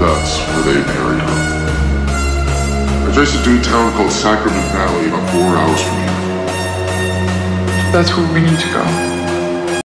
That's where they married her. There's a dude town called Sacrament Valley, about 4 hours from here. That's where we need to go.